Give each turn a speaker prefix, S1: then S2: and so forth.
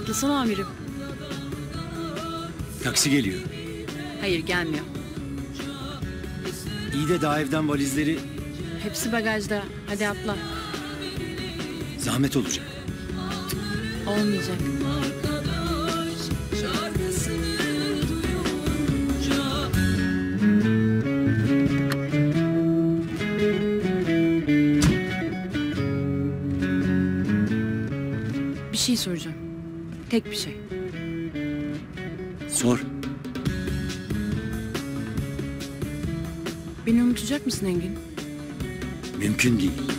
S1: Atlasana amirim.
S2: Taksi geliyor.
S1: Hayır gelmiyor.
S2: İyi de daha evden valizleri
S1: Hepsi bagajda. Hadi atla.
S2: zahmet olacak.
S1: Olmayacak. Bir şey soracağım. Tek bir şey.
S2: Sor.
S1: Beni unutacak mısın Engin?
S2: Mümkün değil.